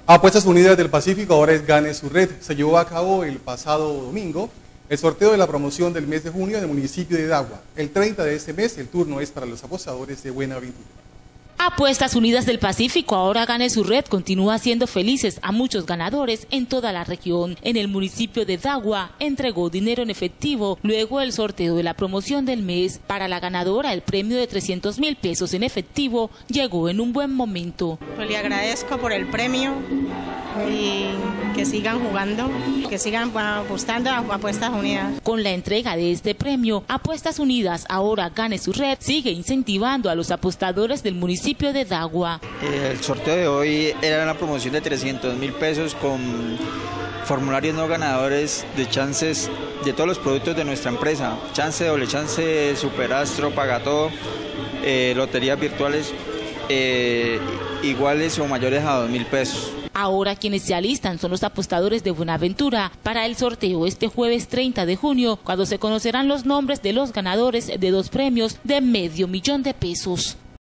Apuestas Unidas del Pacífico ahora es Gane su Red. Se llevó a cabo el pasado domingo el sorteo de la promoción del mes de junio en el municipio de Dagua. El 30 de este mes el turno es para los apostadores de Buenaventura. Apuestas Unidas del Pacífico, ahora Gane su Red, continúa haciendo felices a muchos ganadores en toda la región. En el municipio de Dagua entregó dinero en efectivo luego del sorteo de la promoción del mes. Para la ganadora, el premio de 300.000 pesos en efectivo llegó en un buen momento. Pues le agradezco por el premio y que sigan jugando, que sigan apostando a Apuestas Unidas. Con la entrega de este premio, Apuestas Unidas, ahora Gane su Red, sigue incentivando a los apostadores del municipio de Dagua. El sorteo de hoy era una promoción de 300.000 pesos con formularios no ganadores de chances de todos los productos de nuestra empresa. Chance, doble chance, superastro, paga todo, loterías virtuales iguales o mayores a 2.000 pesos. Ahora quienes se alistan son los apostadores de Buenaventura para el sorteo este jueves 30 de junio, cuando se conocerán los nombres de los ganadores de 2 premios de $500,000 de pesos.